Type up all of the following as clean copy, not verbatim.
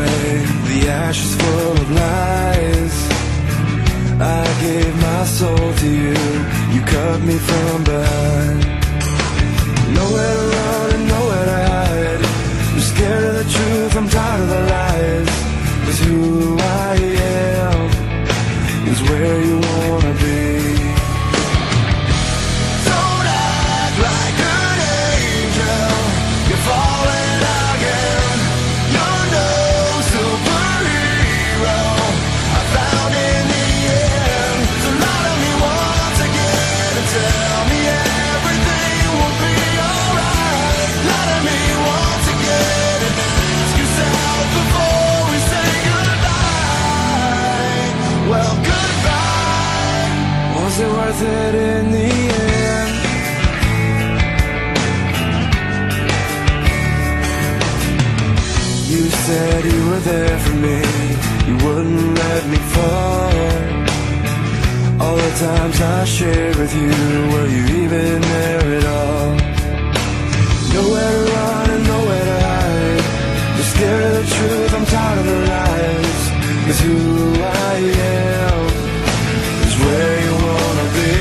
away the ashes full of lies. I gave my soul to you, you cut me from behind. Nowhere to run and nowhere to hide. I'm scared of the truth, I'm tired of the lies. 'Cause who I am is where you wanna be. Don't act like an angel, you're falling again. You're no superhero, I found in the end. So lie to me once again and tell me everything will be alright. Lie to me once again and ask yourself before we say goodbye. Well, goodbye. Was it worth it in the end? You said you were there for me, you wouldn't let me fall. All the times I shared with you, were you even there at all? Nowhere to run and nowhere to hide. I'm scared of the truth, I'm tired of the lies. 'Cause who I am is where you wanna be.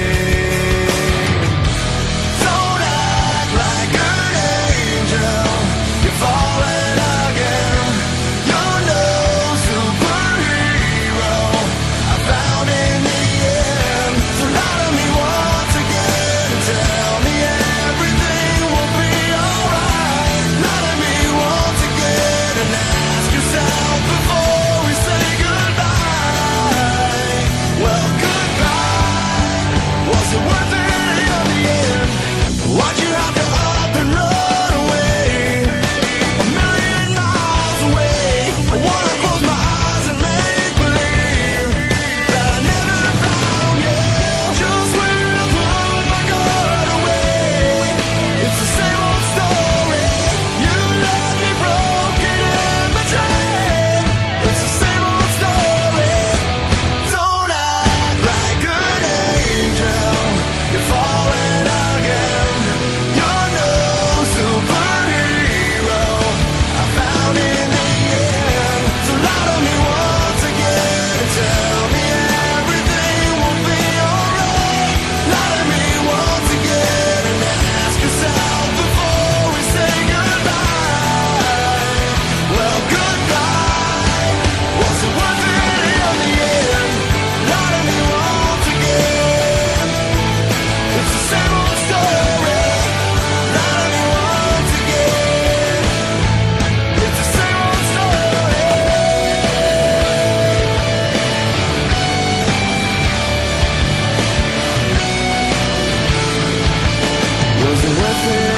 Don't act like an angel, you're falling again. You're no superhero, I found in the end. So lie to me once again and tell me everything will be alright. Lie to me once again and ask yourself before we say goodbye. Well, goodbye. Was it worth it in the end? Why'd you have to up and run away? A million miles away. I wanna close my eyes and make believe that I never found you. Just when I put my guard away, it's the same old story. You left me broken and betrayed. It's the same old story. Don't act like an angel, you're falling again. You're no superhero, I found in the end. So lie to me once again and tell me everything will be alright. Lie to me once again and ask yourself before we say goodbye. Well, goodbye. Was it worth it in the end? Lie to me once again. It's the same old story. Lie to me once again. It's the same old story. Was it worth it